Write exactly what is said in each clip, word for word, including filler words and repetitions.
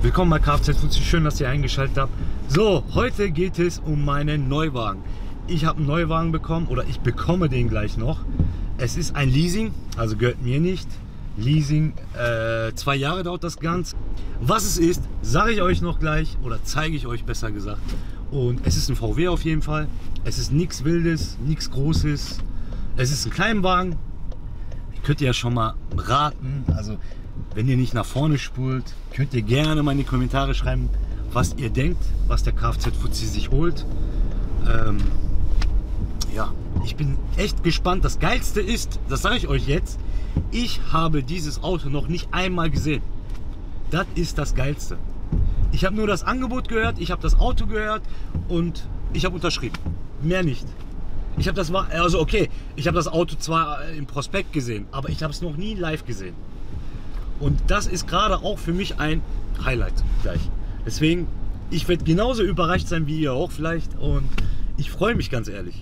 Willkommen bei Kfz-Fuzzi, schön, dass ihr eingeschaltet habt. So, heute geht es um meinen Neuwagen. Ich habe einen Neuwagen bekommen, oder ich bekomme den gleich noch. Es ist ein Leasing, also gehört mir nicht. Leasing, äh, zwei Jahre dauert das Ganze. Was es ist, sage ich euch noch gleich, oder zeige ich euch besser gesagt. Und es ist ein V W auf jeden Fall. Es ist nichts Wildes, nichts Großes. Es ist ein Kleinwagen. Ihr könnt ja schon mal raten, also wenn ihr nicht nach vorne spult, könnt ihr gerne mal in die Kommentare schreiben, was ihr denkt, was der Kfz-Fuzzi sich holt. Ähm, ja, ich bin echt gespannt. Das Geilste ist, das sage ich euch jetzt, ich habe dieses Auto noch nicht einmal gesehen. Das ist das Geilste. Ich habe nur das Angebot gehört, ich habe das Auto gehört und ich habe unterschrieben. Mehr nicht. Ich habe das, also okay, ich habe das Auto zwar im Prospekt gesehen, aber ich habe es noch nie live gesehen. Und das ist gerade auch für mich ein Highlight gleich. Deswegen, ich werde genauso überrascht sein wie ihr auch vielleicht und ich freue mich ganz ehrlich.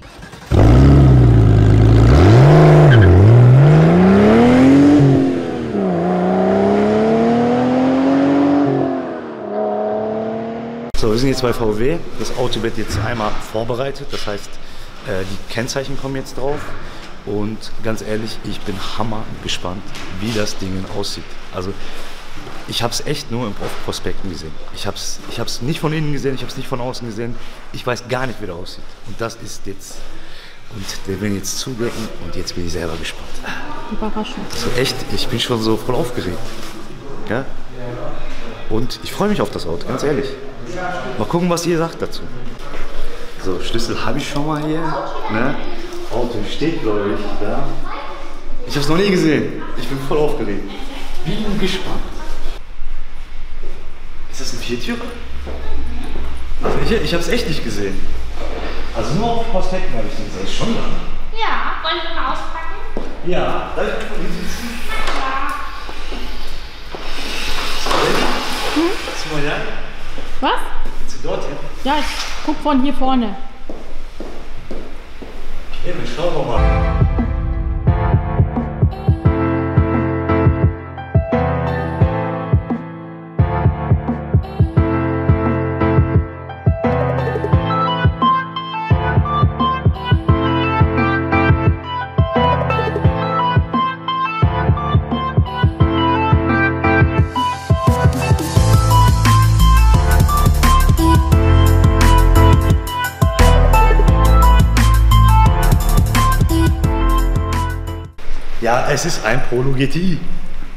So, wir sind jetzt bei V W. Das Auto wird jetzt einmal vorbereitet, das heißt, die Kennzeichen kommen jetzt drauf. Und ganz ehrlich, ich bin hammer gespannt, wie das Ding aussieht. Also ich habe es echt nur im Prospekten gesehen. Ich habe es ich hab's nicht von innen gesehen, ich habe es nicht von außen gesehen. Ich weiß gar nicht, wie der aussieht. Und das ist jetzt, und der will jetzt zudecken und jetzt bin ich selber gespannt. Überraschung. Also echt, ich bin schon so voll aufgeregt. Ja? Und ich freue mich auf das Auto, ganz ehrlich. Mal gucken, was ihr sagt dazu. So, Schlüssel habe ich schon mal hier. Ne? Auto steht, glaube ich, da. Ich habe es noch nie gesehen. Ich bin voll aufgeregt. Bin gespannt. Ist das ein Viertürer? Also ich, ich habe es echt nicht gesehen. Also nur auf Prospekten habe ich den gesehen. Das ist schon lang. Ja, wollen wir mal auspacken? Ja, darf ich mal sitzen? Ja. Hm? Kannst du mal her? Was? Kannst du dort hin? Ja, ich guck von hier vorne. Ja, dann schauen wir mal. Ja, es ist ein Polo G T I.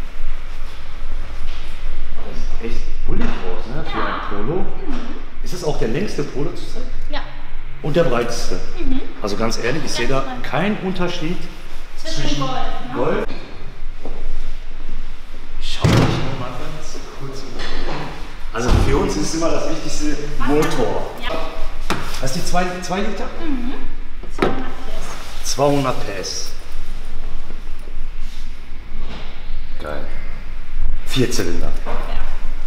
Das sieht echt bullig aus, ne, für ein Polo. Ist es auch der längste Polo zurzeit? Ja. Und der breiteste. Mhm. Also ganz ehrlich, ich sehe da keinen Unterschied zwischen, zwischen Golf. Ne? Golf. Ich schaue mich noch mal ganz kurz. Also für uns ist immer das wichtigste Motor. Ja. Das ist die zwei Liter? Mhm. zweihundert P S. zweihundert P S. Geil. Vier Zylinder. Ja.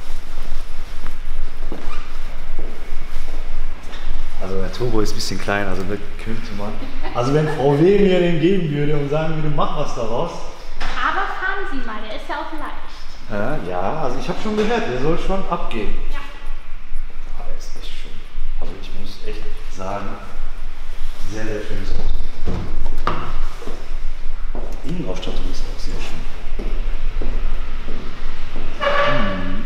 Also der Turbo ist ein bisschen klein, also da könnte man. Also wenn V W mir den geben würde und sagen würde, mach was daraus. Aber fahren Sie mal, der ist ja auch leicht. Ja, ja, also ich habe schon gehört, der soll schon abgehen. Ja. Aber er ist echt schön. Also ich muss echt sagen, sehr, sehr schönes Auto. Innenausstattung ist auch sehr schön. Hm.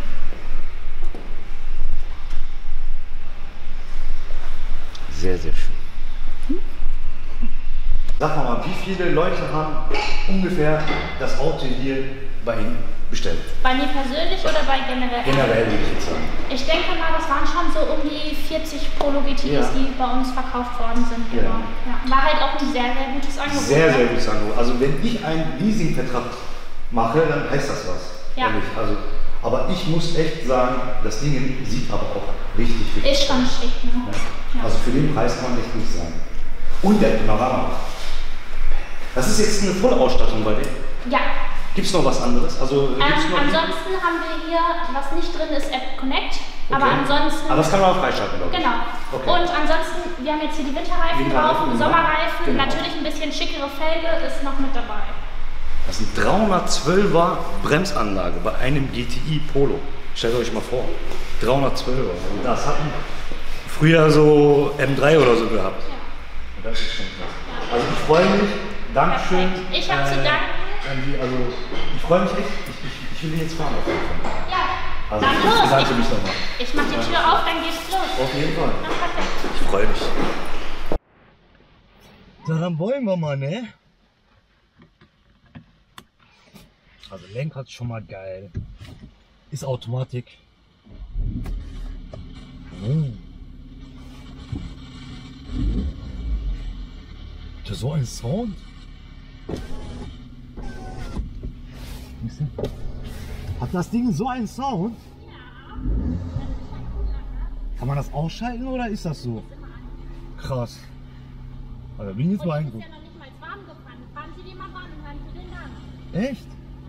Sehr, sehr schön. Sag mal, wie viele Leute haben ungefähr das Auto hier bei Ihnen bestellt? Bei mir persönlich oder bei generell? Generell würde ich jetzt sagen. Ich denke mal, das waren schon so um die vierzig Polo G T Is, ja, die bei uns verkauft worden sind. Ja. Genau. Ja. War halt auch ein sehr, sehr gutes Angebot. Sehr, sehr gutes Angebot. Also wenn ich einen Leasingvertrag mache, dann heißt das was. Ja. Ehrlich. Also, aber ich muss echt sagen, das Ding sieht aber auch richtig, richtig ist schon aus. schick, ne? Ja. Ja. Also für den Preis kann man echt nicht sagen. Und der Panorama. Das ist jetzt eine Vollausstattung bei dir? Ja. Gibt es noch was anderes? Also, gibt's Ähm, noch ansonsten haben wir hier, was nicht drin ist, App Connect. Okay. Aber ansonsten. Aber das kann man auch freischalten, glaube ich. Genau. Okay. Und ansonsten, wir haben jetzt hier die Winterreifen drauf, Winterreifen, Sommerreifen, genau. natürlich ein bisschen schickere Felge ist noch mit dabei. Das ist eine dreihundertzwölfer Bremsanlage bei einem G T I Polo. Stellt euch mal vor, dreihundertzwölfer. Also das hatten früher so M drei oder so gehabt. Ja. Und das ist schon krass. Also ich freue mich. Dankeschön. Perfekt. Ich habe zu danken. Die, also ich freue mich echt. Ich, ich, ich will jetzt fahren auf jeden Fall. Ja. Also dann ich los. bedanke mich nochmal. Ich mache die Tür auf, dann geht's los. Auf jeden Fall. Na, perfekt. Ich freue mich. So, dann wollen wir mal, ne? Also Lenkrad schon mal geil. Ist Automatik. Oh. Hat so ein Sound? Hat das Ding so einen Sound? Ja. Kann man das ausschalten oder ist das so? Krass. Also bin ich jetzt Und mal ich bin eingeguckt. ja noch nicht mal warm gefahren. Fahren Sie die mal warm und hören Sie den Namen. Echt?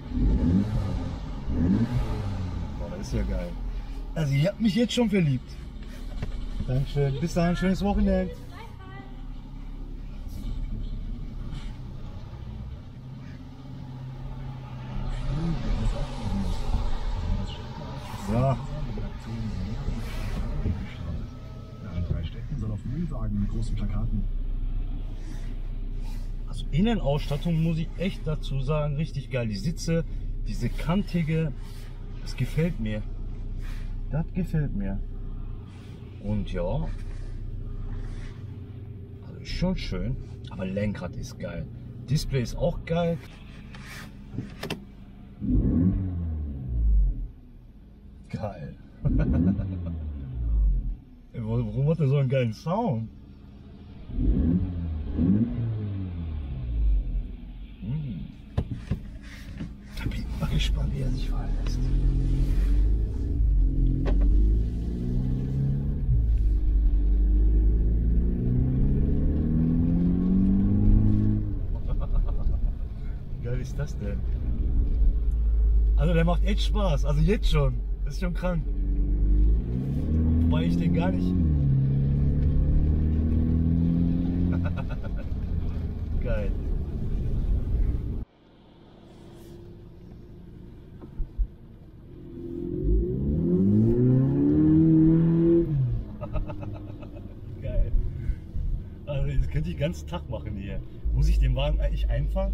Boah, das ist ja geil. Also ihr habt mich jetzt schon verliebt. Dankeschön. Bis dahin, schönes Wochenende. Ja. In drei Städten soll auf Müllwagen mit großen Plakaten. Also Innenausstattung muss ich echt dazu sagen, richtig geil. Die Sitze, diese kantige, das gefällt mir. Das gefällt mir. Und ja, also ist schon schön, aber Lenkrad ist geil. Display ist auch geil. Geil. Warum hat er so einen geilen Sound? Hm. Da bin ich mal gespannt, wie er sich fallen lässt. Wie geil ist das denn? Also der macht echt Spaß, also jetzt schon. Das ist schon krank. Wobei ich den gar nicht... Geil. Geil. Also das könnte ich den ganzen Tag machen hier. Muss ich den Wagen eigentlich einfahren?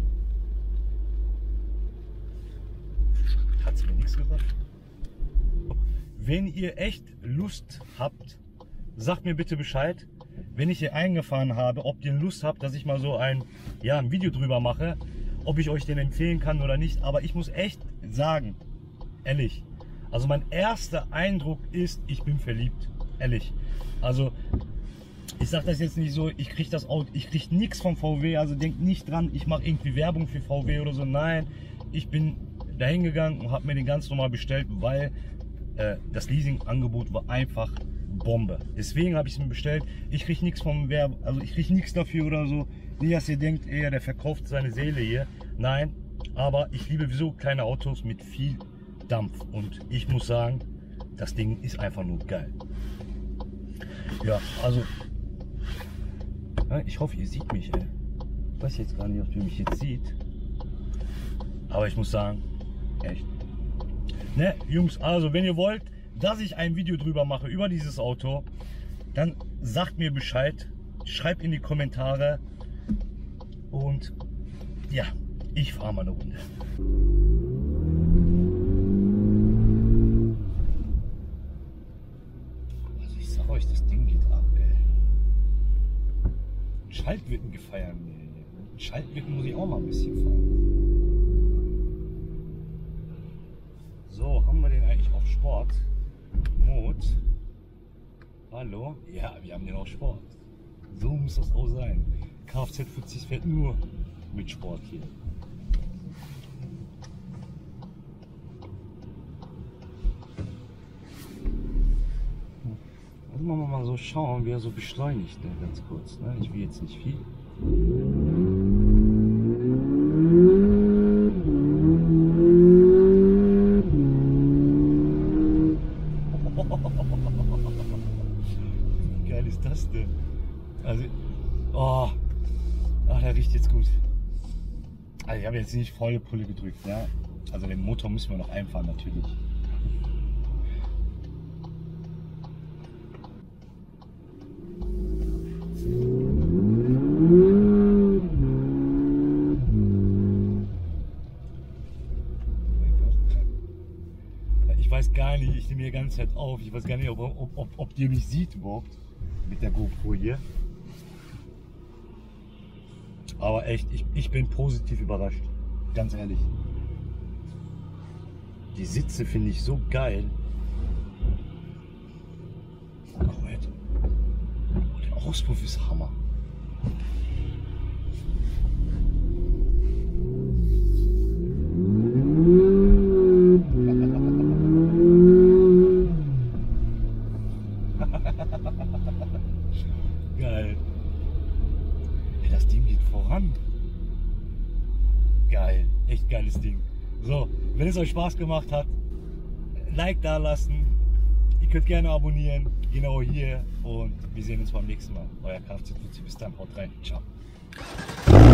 Hat sie mir nichts gesagt. Wenn ihr echt Lust habt, sagt mir bitte Bescheid. Wenn ich hier eingefahren habe, ob ihr Lust habt, dass ich mal so ein, ja, ein Video drüber mache, ob ich euch den empfehlen kann oder nicht. Aber ich muss echt sagen, ehrlich, also mein erster Eindruck ist, ich bin verliebt, ehrlich. Also ich sage das jetzt nicht so, ich kriege das Auto, ich kriege nichts vom V W, also denkt nicht dran, ich mache irgendwie Werbung für V W oder so. Nein, ich bin dahin gegangen und habe mir den ganz normal bestellt, weil äh, das Leasingangebot war einfach Bombe. Deswegen habe ich es mir bestellt. Ich kriege nichts vom Werb, also ich kriege nichts dafür oder so. Nicht, dass ihr denkt, eher der verkauft seine Seele hier. Nein, aber ich liebe sowieso kleine Autos mit viel Dampf und ich muss sagen, das Ding ist einfach nur geil. Ja, also ich hoffe, ihr seht mich. Ey. Ich weiß jetzt gar nicht, ob ihr mich jetzt seht, aber ich muss sagen, echt. Ne, Jungs, also wenn ihr wollt, dass ich ein Video drüber mache über dieses Auto, dann sagt mir Bescheid, schreibt in die Kommentare und ja, ich fahre mal eine Runde. Also ich sag euch, das Ding geht ab, ey. Schaltwirken gefeiert mir. Schaltwirken muss ich auch mal ein bisschen fahren. So, haben wir den eigentlich auf Sport? Mode. Hallo? Ja, wir haben den auf Sport. So muss das auch sein. Kfz vierzig fährt nur mit Sport hier. Also machen wir mal so schauen, wie er so beschleunigt, ne? Ganz kurz. Ne? Ich will jetzt nicht viel. Wie geil ist das denn? Also, oh, ach, der riecht jetzt gut. Also ich habe jetzt nicht volle Pulle gedrückt, ja. Also den Motor müssen wir noch einfahren natürlich. nicht, ich nehme hier die ganze Zeit auf. Ich weiß gar nicht, ob, ob, ob, ob ihr mich sieht überhaupt mit der GoPro hier. Aber echt, ich, ich bin positiv überrascht. Ganz ehrlich. Die Sitze finde ich so geil. Oh, oh, der Auspuff ist Hammer. Geil. Ey, das Ding geht voran. Geil. Echt geiles Ding. So, wenn es euch Spaß gemacht hat, Like da lassen. Ihr könnt gerne abonnieren. Genau hier. Und wir sehen uns beim nächsten Mal. Euer Kfz-Luzi. Bis dann. Haut rein. Ciao.